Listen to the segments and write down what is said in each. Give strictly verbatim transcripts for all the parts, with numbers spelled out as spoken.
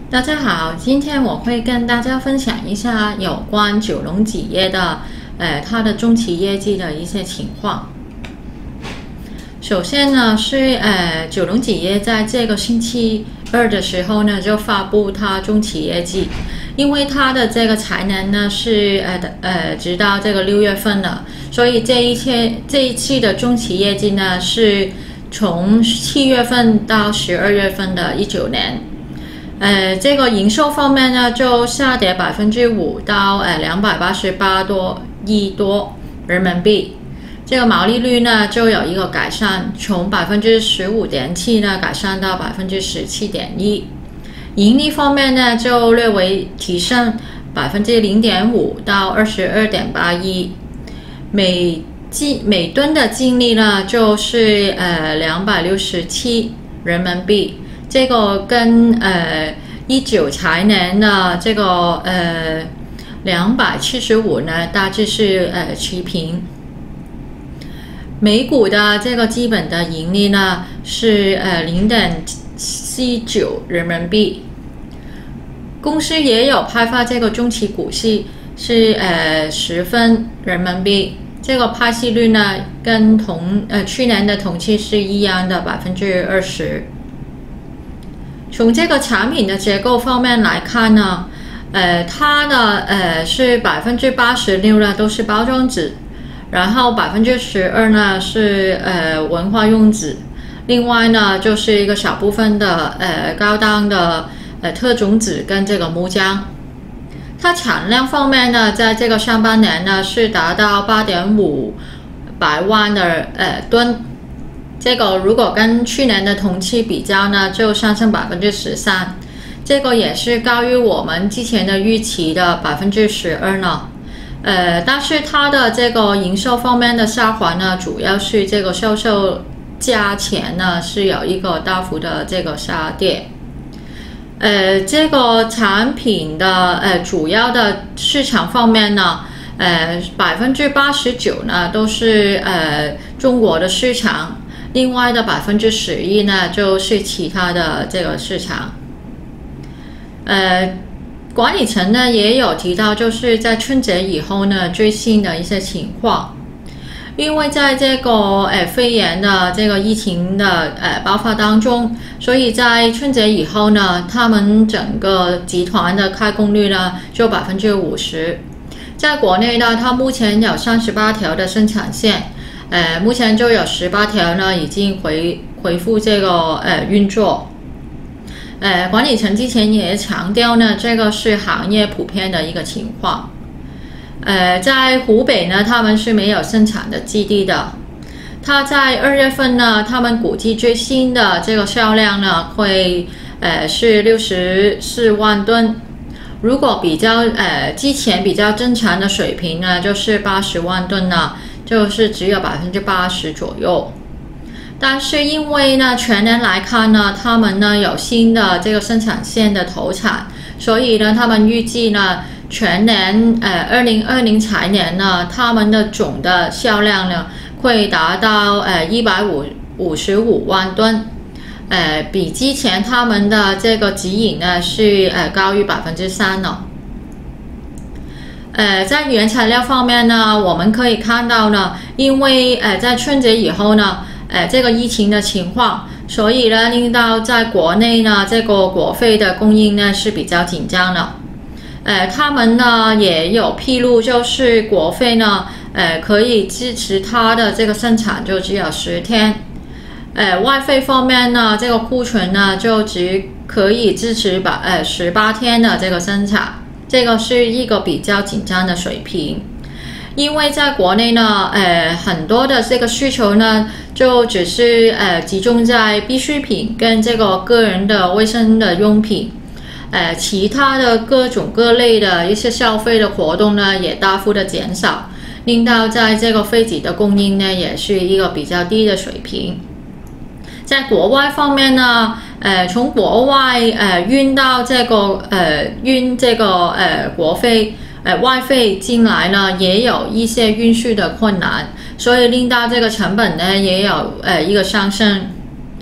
大家好，今天我会跟大家分享一下有关九龙纸业的，呃，它的中期业绩的一些情况。首先呢，是呃，九龙纸业在这个星期二的时候呢，就发布它中期业绩，因为它的这个财年呢是呃呃，直到这个六月份了，所以这一切这一期的中期业绩呢是从七月份到十二月份的一九年。呃，这个营收方面呢，就下跌百分之五到呃两百八十八多亿多人民币。这个毛利率呢，就有一个改善，从百分之十五点七呢改善到百分之十七点一。盈利方面呢，就略微提升百分之零点五到二十二点八亿。每计每吨的净利呢，就是呃两百六十七人民币。这个跟呃一九财年的这个呃两百七十五呢，大致是呃持平。每股的这个基本的盈利呢是呃零点七九人民币。公司也有派发这个中期股息，是呃十分人民币。这个派息率呢，跟同呃去年的同期是一样的百分之二十。从这个产品的结构方面来看呢，呃，它呢，呃，是百分之八十六呢都是包装纸，然后百分之十二呢是呃文化用纸，另外呢就是一个小部分的呃高档的呃特种纸跟这个木浆。它产量方面呢，在这个上半年呢是达到八点五百万的呃吨。这个如果跟去年的同期比较呢，就上升百分之十三，这个也是高于我们之前的预期的百分之十二呢。呃，但是它的这个营收方面的下滑呢，主要是这个销售价钱呢是有一个大幅的这个下跌。呃，这个产品的呃主要的市场方面呢，呃百分之八十九呢都是呃中国的市场。另外的百分之十一呢，就是其他的这个市场。呃，管理层呢也有提到，就是在春节以后呢，最新的一些情况。因为在这个呃肺炎的这个疫情的呃爆发当中，所以在春节以后呢，他们整个集团的开工率呢就百分之五十。在国内呢，它目前有三十八条的生产线。呃，目前就有十八条呢，已经回恢复这个呃运作。呃，管理层之前也强调呢，这个是行业普遍的一个情况。呃，在湖北呢，他们是没有生产的基地的。它在二月份呢，他们估计最新的这个销量呢，会呃是六十四万吨。如果比较呃之前比较正常的水平呢，就是八十万吨呢。就是只有百分之八十左右，但是因为呢全年来看呢，他们呢有新的这个生产线的投产，所以呢他们预计呢全年呃二零二零财年呢，他们的总的销量呢会达到呃一百五五十五万吨，呃比之前他们的这个指引呢是呃高于百分之三了。呃，在原材料方面呢，我们可以看到呢，因为呃在春节以后呢，呃这个疫情的情况，所以呢令到在国内呢这个果肺的供应呢是比较紧张的。呃，他们呢也有披露，就是果肺呢，呃可以支持它的这个生产就只有十天。呃，外肺方面呢，这个库存呢就只可以支持把呃十八天的这个生产。这个是一个比较紧张的水平，因为在国内呢，呃，很多的这个需求呢，就只是呃集中在必需品跟这个个人的卫生的用品，呃，其他的各种各类的一些消费的活动呢，也大幅的减少，令到在这个废纸的供应呢，也是一个比较低的水平。在国外方面呢，呃，从国外呃运到这个呃运这个呃国肺呃外肺进来呢，也有一些运输的困难，所以令到这个成本呢也有呃一个上升。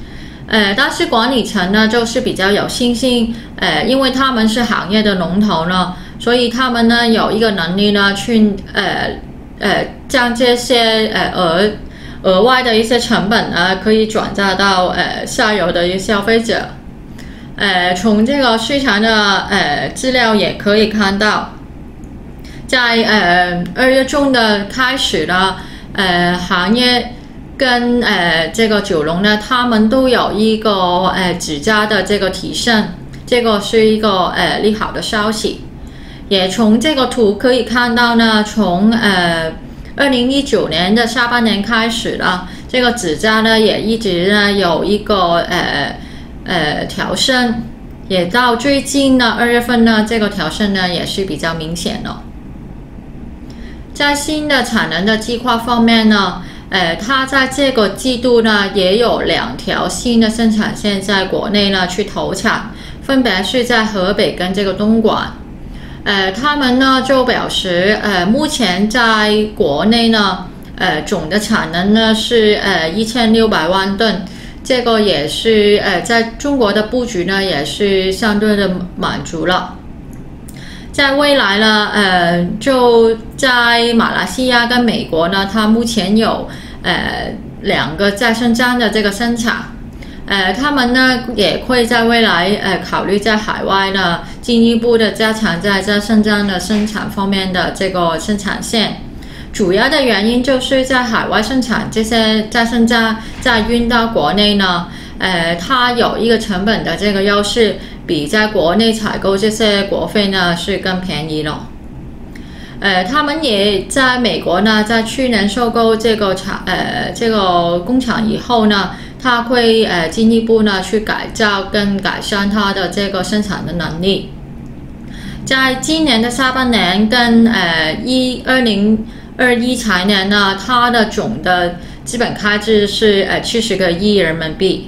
呃，但是管理层呢就是比较有信心，呃，因为他们是行业的龙头呢，所以他们呢有一个能力呢去呃呃将这些呃额额外的一些成本呢可以转嫁到呃下游的一些消费者。呃，从这个市场的呃资料也可以看到，在呃二月中的开始呢，呃行业跟呃这个九龙呢，他们都有一个呃指价的这个提升，这个是一个呃利好的消息。也从这个图可以看到呢，从呃二零一九年的下半年开始呢，这个指价呢也一直呢有一个呃。呃，调升，也到最近呢，二月份呢，这个调升呢也是比较明显的。在新的产能的计划方面呢，呃，它在这个季度呢也有两条新的生产线在国内呢去投产，分别是在河北跟这个东莞。呃，他们呢就表示，呃，目前在国内呢，呃，总的产能呢是呃一千六百万吨。这个也是呃，在中国的布局呢，也是相对的满足了。在未来呢，呃，就在马来西亚跟美国呢，它目前有呃两个再生浆的这个生产，呃，他们呢也会在未来呃考虑在海外呢进一步的加强在再生浆的生产方面的这个生产线。主要的原因就是在海外生产这些再生浆再运到国内呢，呃，它有一个成本的这个优势，比在国内采购这些国废呢是更便宜了。呃，他们也在美国呢，在去年收购这个厂呃这个工厂以后呢，它会呃进一步呢去改造跟改善它的这个生产的能力。在今年的下半年跟呃一二零。二一财年呢，它的总的资本开支是呃七十个亿人民币。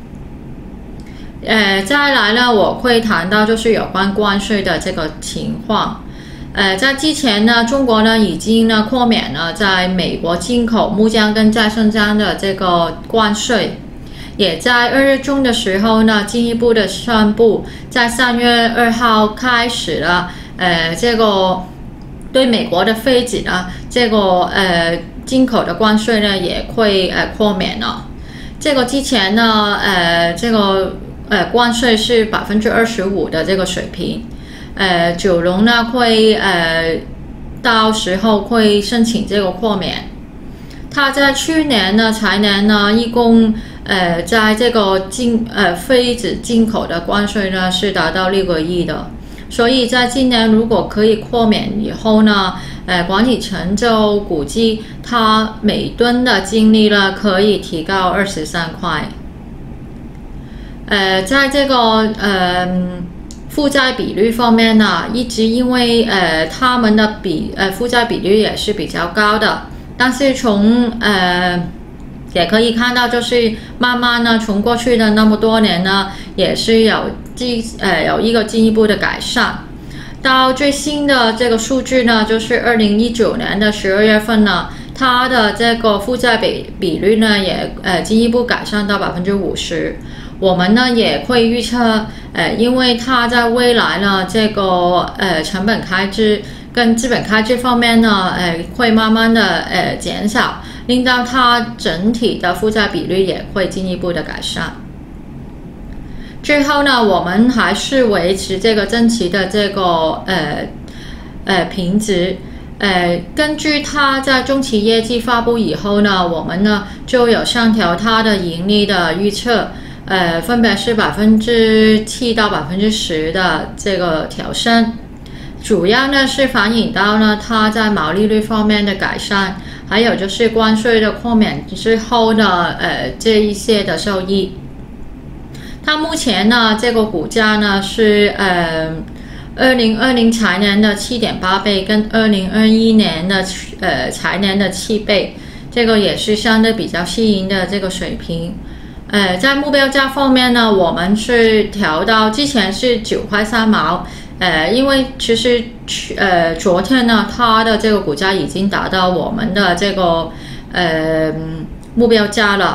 呃，再来呢，我会谈到就是有关关税的这个情况。呃，在之前呢，中国呢已经呢豁免了在美国进口木浆跟再生浆的这个关税，也在二月中的时候呢，进一步的宣布，在三月二号开始了，呃，这个。对美国的废纸呢，这个呃进口的关税呢也会呃豁免了。这个之前呢，呃这个呃关税是百分之二十五的这个水平，呃九龙呢会呃到时候会申请这个豁免。它在去年呢财年呢，一共呃在这个进呃废纸进口的关税呢是达到六个亿的。所以在今年如果可以豁免以后呢，呃，管理层就估计它每吨的净利呢可以提高二十三块。呃，在这个呃负债比率方面呢，一直因为呃他们的比呃负债比率也是比较高的，但是从呃也可以看到，就是慢慢呢，从过去的那么多年呢，也是有进呃有一个进一步的改善。到最新的这个数据呢，就是二零一九年的十二月份呢，它的这个负债比比率呢也呃进一步改善到百分之五十。我们呢也会预测，呃，因为它在未来呢这个呃成本开支跟资本开支方面呢，呃会慢慢的呃减少。令到它整体的负债比率也会进一步的改善。最后呢，我们还是维持这个正期的这个呃呃评值。呃，根据它在中期业绩发布以后呢，我们呢就有上调它的盈利的预测，呃，分别是百分之七到百分之十的这个调升。主要呢是反映到呢它在毛利率方面的改善。还有就是关税的豁免之后的呃这一些的受益。它目前呢这个股价呢是呃二零二零财年的七点八倍，跟二零二一年的呃财年的七倍，这个也是相对比较吸引的这个水平。呃，在目标价方面呢，我们是调到之前是九块三毛。呃，因为其实呃昨天呢，它的这个股价已经达到我们的这个呃目标价了。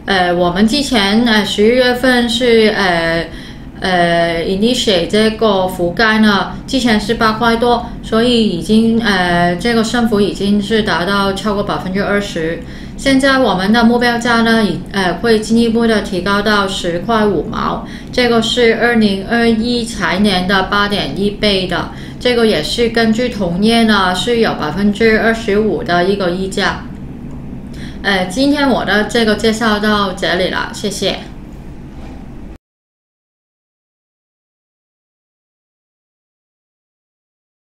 呃，我们之前呃十一月份是呃呃 initiate 这个覆盖呢，之前是八块多，所以已经呃这个升幅已经是达到超过百分之二十。现在我们的目标价呢，已呃会进一步的提高到十块五毛，这个是二零二一财年的八点一倍的，这个也是根据同业呢是有百分之二十五的一个溢价。呃，今天我的这个介绍到这里了，谢谢。